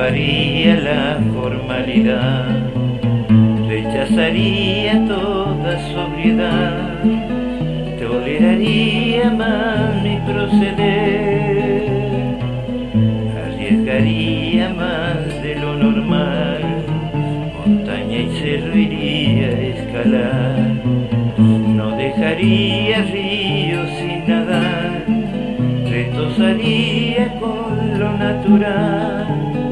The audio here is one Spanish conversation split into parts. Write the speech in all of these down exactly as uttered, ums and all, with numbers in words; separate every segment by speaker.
Speaker 1: probaría la formalidad, rechazaría toda sobriedad, toleraría más mi proceder, arriesgaría más de lo normal, montaña y cerro iría a escalar, no dejaría ríos sin nadar, retosaría con lo natural,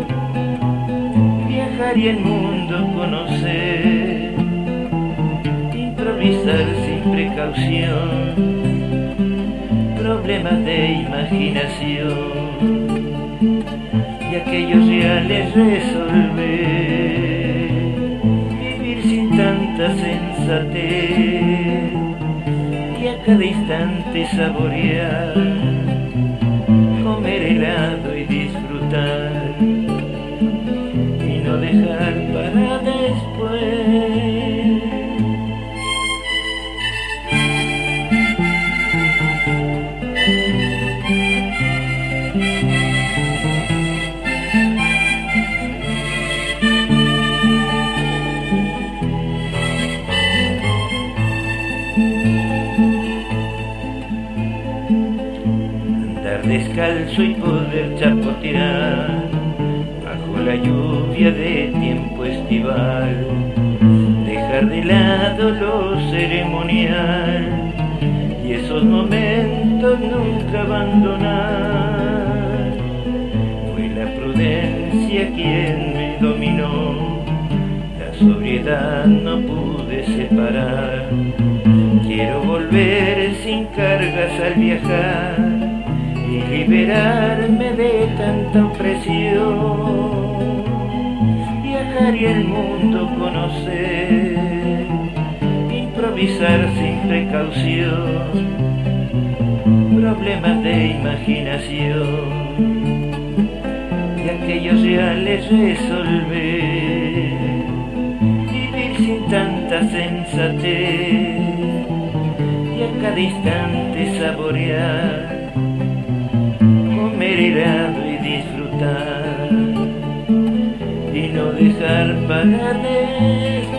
Speaker 1: viajaría el mundo, conocer, improvisar sin precaución, problemas de imaginación y aquellos reales resolver, vivir sin tanta sensatez y a cada instante saborear, comer helado y disfrutar y no dejar para después. Andar descalzo y poder chapotear bajo la lluvia de tiempo estival, dejar de lado lo ceremonial y esos momentos nunca abandonar. Fue la prudencia quien me dominó, la sobriedad no pude separar. Quiero volver sin cargas al viajar y liberarme de tanta opresión, viajar y el mundo conocer, improvisar sin precaución, problemas de imaginación y aquellos reales resolver, vivir sin tanta sensatez y a cada instante saborear, comer helado y disfrutar y no dejar para después.